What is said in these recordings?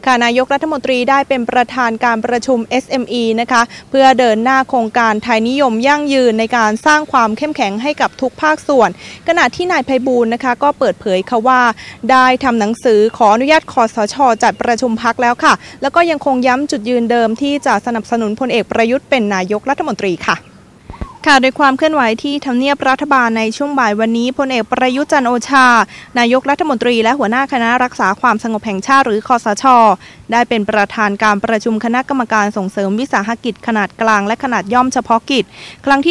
ค่ะนายกรัฐมนตรีได้เป็นประธานการประชุม SME นะคะเพื่อเดินหน้าโครงการไทยนิยมยั่งยืนในการสร้างความเข้มแข็งให้กับทุกภาคส่วนขณะที่นายไพบูลย์นะคะก็เปิดเผยค่ะว่าได้ทำหนังสือขออนุญาตคสช.จัดประชุมพรรคแล้วค่ะแล้วก็ยังคงย้ำจุดยืนเดิมที่จะสนับสนุนพลเอกประยุทธ์เป็นนายกรัฐมนตรีค่ะโดยความเคลื่อนไหวที่ทำเนียบรัฐบาลในช่วงบ่ายวันนี้พลเอกประยุทธ์จันทร์โอชานายกรัฐมนตรีและหัวหน้าคณะรักษาความสงบแห่งชาติหรือคสช.ได้เป็นประธานการประชุมคณะกรรมการส่งเสริมวิสาหกิจขนาดกลางและขนาดย่อมเฉพาะกิจครั้งที่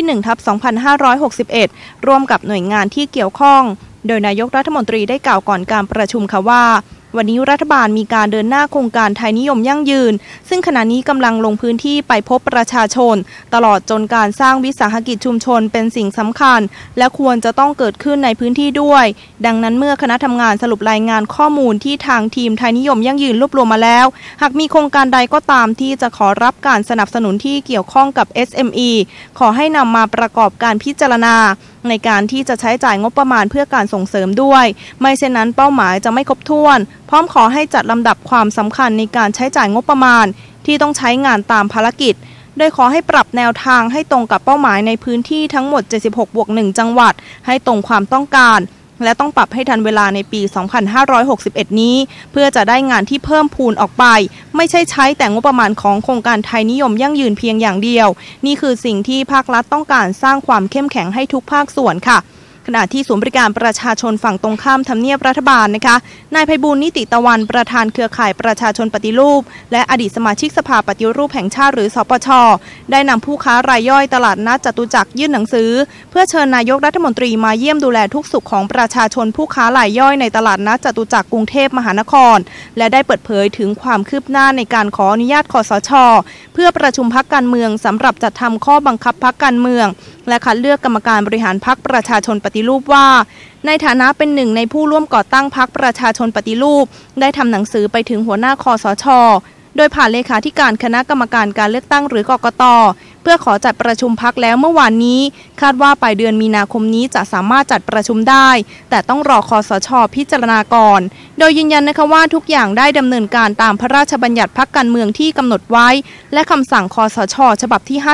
1/2561 ร่วมกับหน่วยงานที่เกี่ยวข้องโดยนายกรัฐมนตรีได้กล่าวก่อนการประชุมค่ะว่าวันนี้รัฐบาลมีการเดินหน้าโครงการไทยนิยมยั่งยืนซึ่งขณะนี้กำลังลงพื้นที่ไปพบประชาชนตลอดจนการสร้างวิสาหกิจชุมชนเป็นสิ่งสำคัญและควรจะต้องเกิดขึ้นในพื้นที่ด้วยดังนั้นเมื่อคณะทำงานสรุปรายงานข้อมูลที่ทางทีมไทยนิยมยั่งยืนรวบรวมมาแล้วหากมีโครงการใดก็ตามที่จะขอรับการสนับสนุนที่เกี่ยวข้องกับ SME ขอให้นำมาประกอบการพิจารณาในการที่จะใช้จ่ายงบประมาณเพื่อการส่งเสริมด้วยไม่เช่นนั้นเป้าหมายจะไม่ครบถ้วนพร้อมขอให้จัดลำดับความสำคัญในการใช้จ่ายงบประมาณที่ต้องใช้งานตามภารกิจโดยขอให้ปรับแนวทางให้ตรงกับเป้าหมายในพื้นที่ทั้งหมด 76+1 จังหวัดให้ตรงความต้องการและต้องปรับให้ทันเวลาในปี 2561 นี้เพื่อจะได้งานที่เพิ่มพูนออกไปไม่ใช่ใช้แต่งบประมาณของโครงการไทยนิยมยั่งยืนเพียงอย่างเดียวนี่คือสิ่งที่ภาครัฐต้องการสร้างความเข้มแข็งให้ทุกภาคส่วนค่ะขณะที่ศูนย์บริการประชาชนฝั่งตรงข้ามทำเนียบรัฐบาลนะคะนายไพบูลย์นิติตะวันประธานเครือข่ายประชาชนปฏิรูปและอดีตสมาชิกสภาปฏิรูปแห่งชาติหรือสปช.ได้นำผู้ค้ารายย่อยตลาดนัดจตุจักรยื่นหนังสือเพื่อเชิญนายกรัฐมนตรีมาเยี่ยมดูแลทุกสุขของประชาชนผู้ค้ารายย่อยในตลาดนัดจตุจักรกรุงเทพมหานครและได้เปิดเผยถึงความคืบหน้าในการขออนุญาตคสช.เพื่อประชุมพรรคการเมืองสำหรับจัดทำข้อบังคับพรรคการเมืองและคัดเลือกกรรมการบริหารพรรคประชาชนปฏิรูปว่าในฐานะเป็นหนึ่งในผู้ร่วมก่อตั้งพรรคประชาชนปฏิรูปได้ทำหนังสือไปถึงหัวหน้าคสช.โดยผ่านเลขาธิการคณะกรรมการการเลือกตั้งหรือกกต.เพื่อขอจัดประชุมพรรคแล้วเมื่อวานนี้คาดว่าปลายเดือนมีนาคมนี้จะสามารถจัดประชุมได้แต่ต้องรอคสช.พิจารณาก่อนโดยยืนยันนะคะว่าทุกอย่างได้ดำเนินการตามพระราชบัญญัติพรรคการเมืองที่กำหนดไว้และคำสั่งคสช.ฉบับที่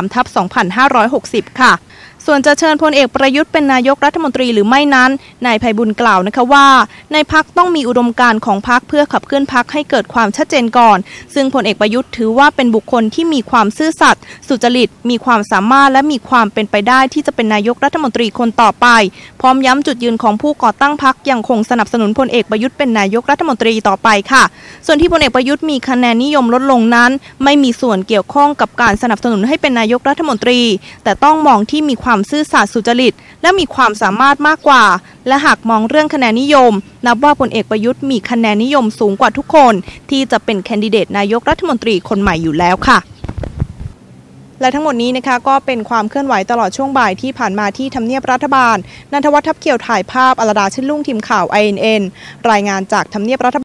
53/2560 ค่ะส่วนจะเชิญพลเอกประยุทธ์เป็นนายกรัฐมนตรีหรือไม่นั้นนายไพบูลย์กล่าวนะคะว่าในพรรคต้องมีอุดมการณ์ของพรรคเพื่อขับเคลื่อนพรรคให้เกิดความชัดเจนก่อนซึ่งพลเอกประยุทธ์ถือว่าเป็นบุคคลที่มีความซื่อสัตย์สุจริตมีความสามารถและมีความเป็นไปได้ที่จะเป็นนายกรัฐมนตรีคนต่อไปพร้อมย้ำจุดยืนของผู้ก่อตั้งพรรคยังคงสนับสนุนพลเอกประยุทธ์เป็นนายกรัฐมนตรีต่อไปค่ะส่วนที่พลเอกประยุทธ์มีคะแนนนิยมลดลงนั้นไม่มีส่วนเกี่ยวข้องกับการสนับสนุนให้เป็นนายกรัฐมนตรีแต่ต้องมองที่มีความซื่อสัตย์สุจริตและมีความสามารถมากกว่าและหากมองเรื่องคะแนนนิยมนับว่าพลเอกประยุทธ์มีคะแนนนิยมสูงกว่าทุกคนที่จะเป็นแคนดิเดตนายกรัฐมนตรีคนใหม่อยู่แล้วค่ะและทั้งหมดนี้นะคะก็เป็นความเคลื่อนไหวตลอดช่วงบ่ายที่ผ่านมาที่ทำเนียบรัฐบาลนันทวัฒน์ทับเขียวถ่ายภาพอลดาชื่นลุ่งทีมข่าว INN รายงานจากทำเนียบรัฐบาล